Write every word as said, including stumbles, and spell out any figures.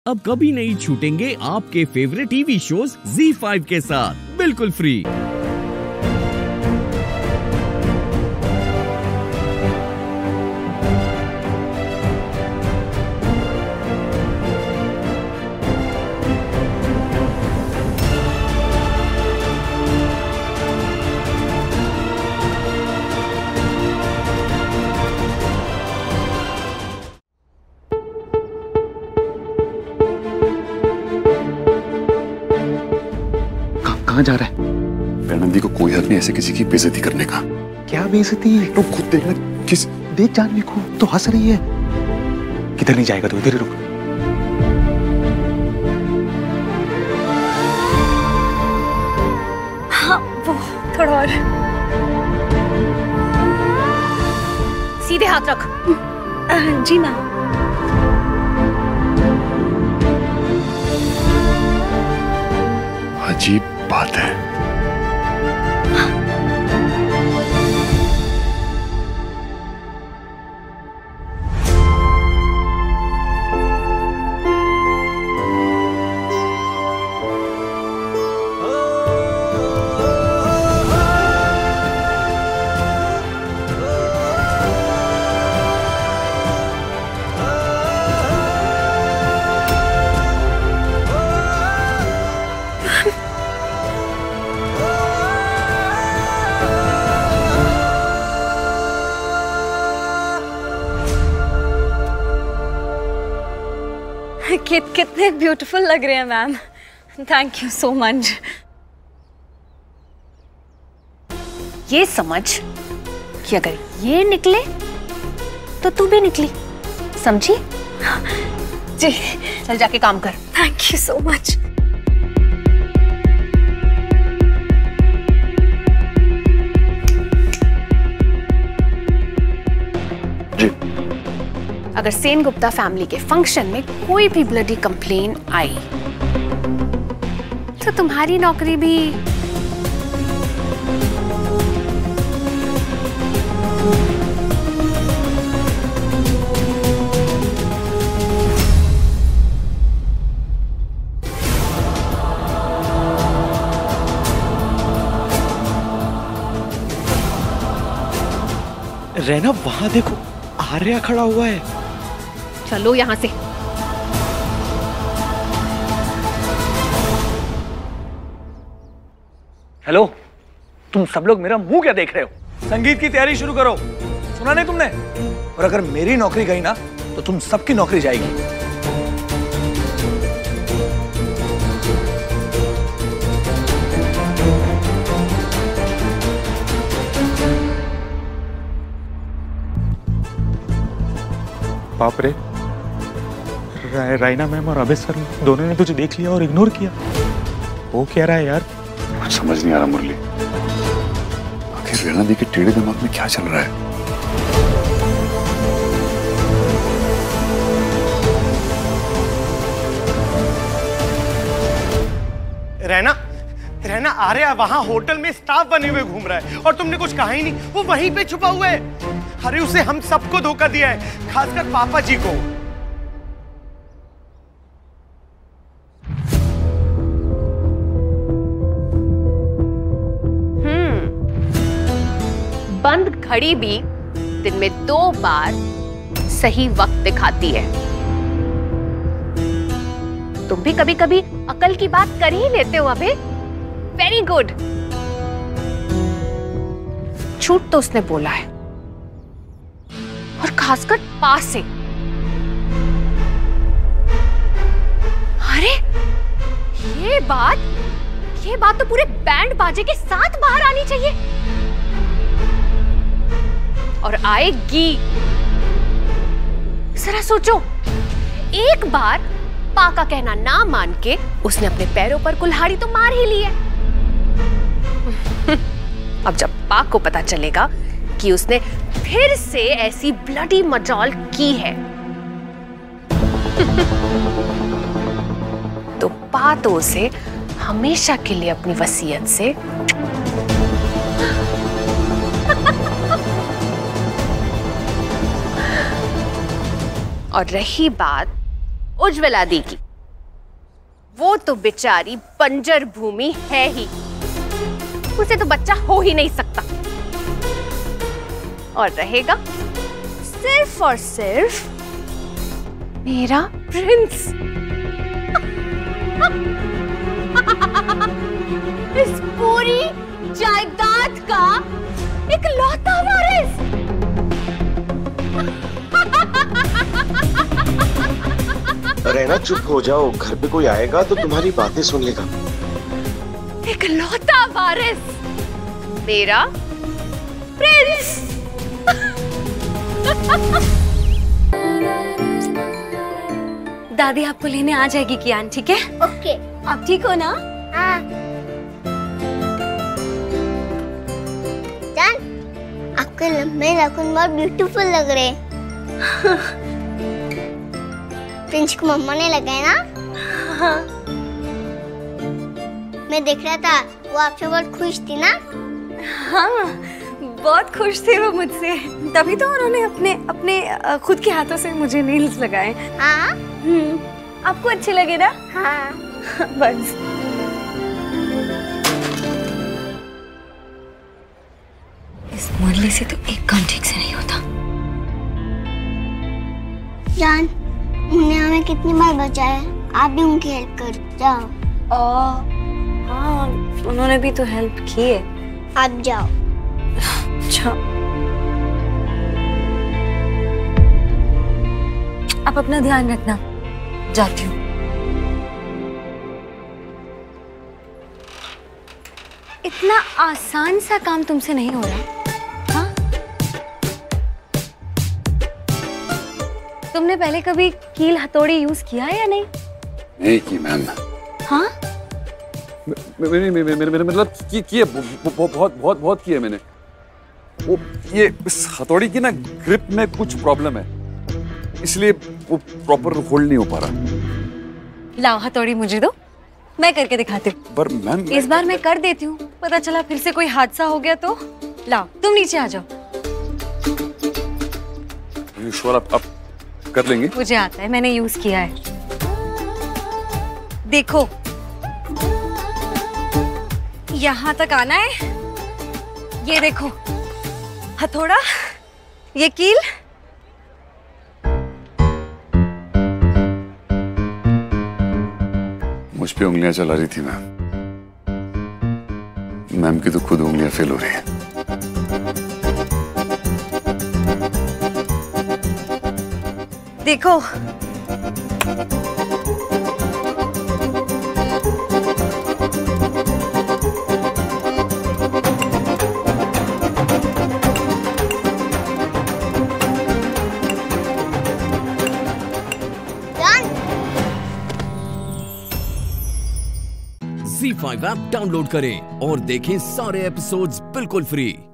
अब कभी नहीं छूटेंगे आपके favourite TV shows Zee five के साथ बिल्कुल फ्री। कहाँ जा रहा है? नंदी को कोई हक नहीं ऐसे किसी की बेइज्जती करने का। क्या बेइज्जती? तो खुद देखना। किस देख जानवी को तो हंस रही है। किधर नहीं जाएगा तू, इधर ही रुक। हाँ वो थोड़ा और। सीधे हाथ रख। जी मैम। अजीब बात है। कित कितने ब्यूटीफुल लग रहे हैं ma'am. Thank you so much. ये समझ कि अगर ये निकले तो तू भी निकली, समझी? जी। चल जाके काम कर। Thank you so much. अगर सेन गुप्ता फैमिली के फंक्शन में कोई भी ब्लडी कंप्लेन आई तो तुम्हारी नौकरी भी रहना वहां देखो, आर्या खड़ा हुआ है। चलो यहां से। हेलो, तुम सब लोग मेरा मुंह क्या देख रहे हो? संगीत की तैयारी शुरू करो। सुना नहीं तुमने? और अगर मेरी नौकरी गई ना तो तुम सबकी नौकरी जाएगी। बाप रे, राइना मैम और अभय सर दोनों ने तुझे देख लिया और इग्नोर किया। वो क्या रहा है यार? कुछ समझ नहीं आ रहा मुरली। आखिर रैना दी के टेढ़े दिमाग में क्या चल रहा है? रैना, रैना आर्या वहां होटल में स्टाफ बने हुए घूम रहा है और तुमने कुछ कहा ही नहीं। वो वहीं पे छुपा हुआ है। अरे उसे हम सबको धोखा दिया है, खासकर पापा जी को। बंद घड़ी भी दिन में दो बार सही वक्त दिखाती है। तुम भी कभी कभी अकल की बात कर ही लेते हो अबे। Very good. झूठ तो उसने बोला है, और खासकर पास से। अरे ये बात ये बात तो पूरे बैंड बाजे के साथ बाहर आनी चाहिए, और आएगी। जरा सोचो, एक बार पा का कहना ना मान के उसने अपने पैरों पर कुल्हाड़ी तो मार ही ली है। अब जब पा को पता चलेगा कि उसने फिर से ऐसी ब्लडी मजाल की है तो पा तो उसे हमेशा के लिए अपनी वसीयत से और रही बात उज्ज्वला दी की, वो तो बेचारी बंजर भूमि है ही, उसे तो बच्चा हो ही नहीं सकता, और रहेगा सिर्फ और सिर्फ मेरा प्रिंस। इस पूरी जायदाद का एक लौता वारिस। रहना, चुप हो जाओ, घर पे कोई आएगा तो तुम्हारी बातें सुन लेगा। एक लौता वारिस, मेरा प्रिंस। दादी आपको लेने आ जाएगी कियान, ठीक है? ओके। आप ठीक हो ना? हाँ। जान, आपके लंबे नाखून बहुत ब्यूटीफुल लग रहे हैं। प्रिंस को मम्मा ने लगाए ना? हाँ। मैं देख रहा था, वो आपसे बहुत खुश थी ना? हाँ, बहुत खुश थे वो मुझसे, तभी तो उन्होंने अपने अपने खुद के हाथों से मुझे नेल्स लगाए। हाँ? हम्म, आपको अच्छे लगे ना? हाँ। बस। इस मुरली से तो एक काम ठीक से नहीं होता। जान, उन्होंने हमें कितनी बार बचाया, आप भी उनकी हेल्प कर जाओ। ओ, हाँ, उन्होंने भी तो हेल्प की है। आप जाओ। अच्छा, आप अपना ध्यान रखना, जाती हूँ। इतना आसान सा काम तुमसे नहीं हो रहा, हाँ? तुमने पहले कभी कील हथौड़ी यूज किया है या नहीं? नहीं की मैम। हाँ? मेरे मेरे मेरे मतलब की की बहुत बहुत बहुत की है मैंने। वो ये इस हथौड़ी की ना ग्रिप में कुछ प्रॉब्लम है, इसलिए वो प्रॉपर होल्ड नहीं हो पा रहा। लाओ हथौड़ी मुझे दो, मैं करके दिखाती हूँ। पर मैम, इस बार मैं कर देती हूँ, पता चला फिर से कोई हादसा हो गया तो। लाओ, तुम नीचे आ जाओ। श्योर आप, आप कर लेंगे? मुझे आता है, मैंने यूज किया है। देखो, यहाँ तक आना है, ये देखो हथौड़ा, ये कील। मुझ पे उंगलियां चला रही थी मैम। मैम की तो खुद उंगलियां फेल हो रही हैं। देखो, ज़ी फाइव ऐप डाउनलोड करें और देखें सारे एपिसोड्स बिल्कुल फ्री।